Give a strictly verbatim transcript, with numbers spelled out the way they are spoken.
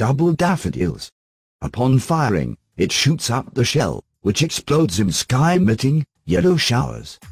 double daffodils. Upon firing, it shoots up the shell, which explodes in sky emitting yellow showers.